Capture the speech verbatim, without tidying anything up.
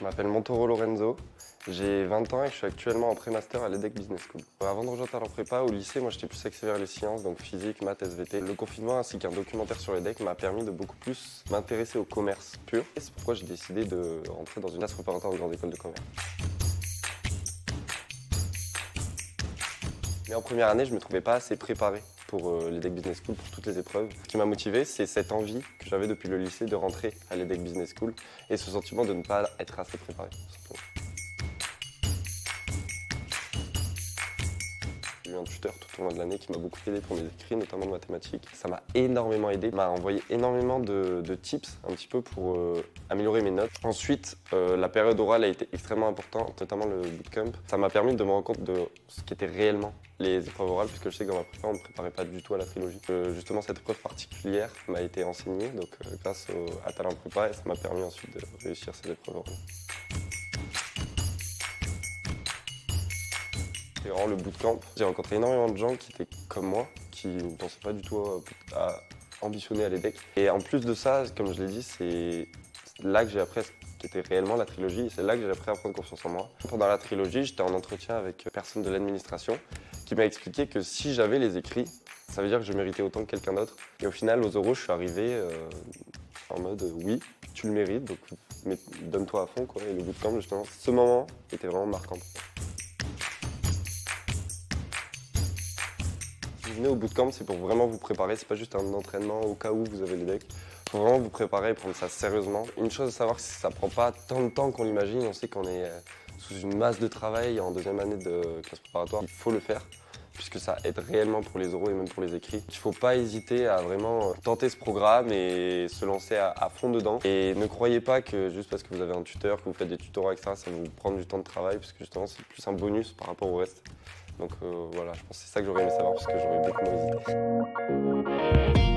Je m'appelle Montoro Lorenzo, j'ai vingt ans et je suis actuellement en pré-master à l'EDEC Business School. Avant de rejoindre Talent Prépa, au lycée, moi j'étais plus axé vers les sciences, donc physique, maths, S V T. Le confinement ainsi qu'un documentaire sur l'EDEC m'a permis de beaucoup plus m'intéresser au commerce pur. Et c'est pourquoi j'ai décidé de rentrer dans une classe préparatoire de grande école de commerce. Mais en première année, je ne me trouvais pas assez préparé pour euh, l'EDEC Business School, pour toutes les épreuves. Ce qui m'a motivé, c'est cette envie que j'avais depuis le lycée de rentrer à l'EDEC Business School et ce sentiment de ne pas être assez préparé. J'ai eu un tuteur tout au long de l'année qui m'a beaucoup aidé pour mes écrits, notamment de mathématiques. Ça m'a énormément aidé, m'a envoyé énormément de, de tips un petit peu pour euh, améliorer mes notes. Ensuite, euh, la période orale a été extrêmement importante, notamment le bootcamp. Ça m'a permis de me rendre compte de ce qu'étaient réellement les épreuves orales, puisque je sais que dans ma prépa, on ne me préparait pas du tout à la trilogie. Euh, justement, cette épreuve particulière m'a été enseignée donc, euh, grâce au, à Talent Prépa et ça m'a permis ensuite de réussir ces épreuves orales. C'est vraiment le bootcamp. J'ai rencontré énormément de gens qui étaient comme moi, qui ne pensaient pas du tout à, à ambitionner à l'EDEC. Et en plus de ça, comme je l'ai dit, c'est là que j'ai appris ce qu'était réellement la trilogie et c'est là que j'ai appris à prendre confiance en moi. Pendant la trilogie, j'étais en entretien avec une personne de l'administration qui m'a expliqué que si j'avais les écrits, ça veut dire que je méritais autant que quelqu'un d'autre. Et au final, aux euros, je suis arrivé euh, en mode euh, oui, tu le mérites, donc donne-toi à fond, quoi. Et le bootcamp, justement, ce moment était vraiment marquant. Si vous venez au bootcamp, c'est pour vraiment vous préparer, c'est pas juste un entraînement au cas où vous avez l'EDEC. Il faut vraiment vous préparer et prendre ça sérieusement. Une chose à savoir, c'est que ça prend pas tant de temps qu'on l'imagine. On sait qu'on est sous une masse de travail en deuxième année de classe préparatoire. Il faut le faire, puisque ça aide réellement pour les oraux et même pour les écrits. Il ne faut pas hésiter à vraiment tenter ce programme et se lancer à, à fond dedans. Et ne croyez pas que juste parce que vous avez un tuteur, que vous faites des tutorats, et cetera, ça va vous prendre du temps de travail, parce que justement c'est plus un bonus par rapport au reste. Donc euh, voilà, je pense que c'est ça que j'aurais aimé savoir parce que j'aurais beaucoup moins hésité.